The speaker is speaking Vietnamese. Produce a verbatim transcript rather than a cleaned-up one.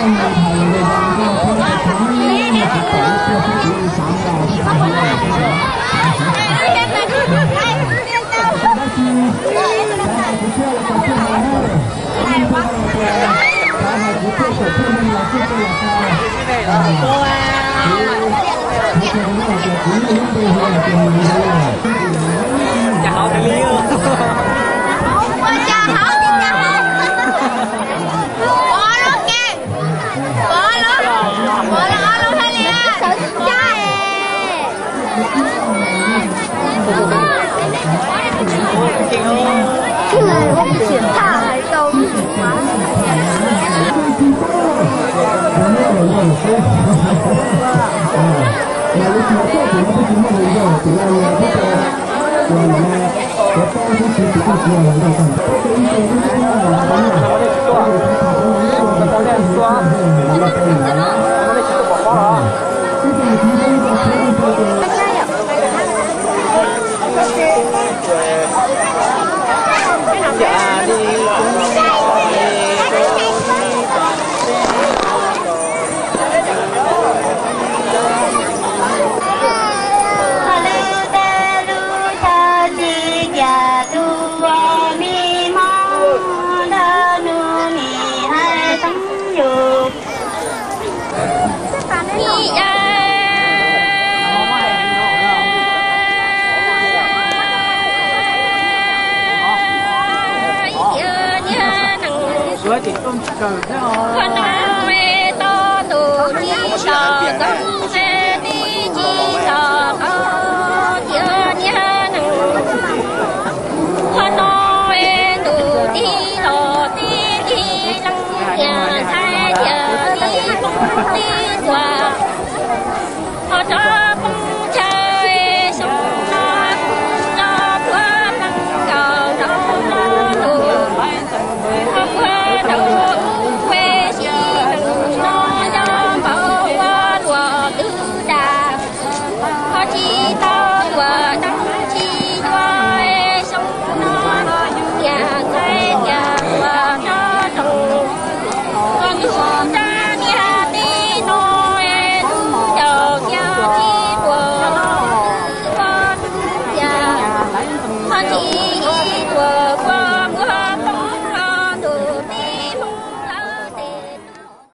Chả học cái lý ư. Chả học thì chả học. Có luôn kìa. Có luôn. Có là có luôn thôi nè. Chà. Cái này không chuyển thả hay đâu. Dạ đi. Bữa chị tôm cờ thế thôi. Con mẹ to tù đi tờ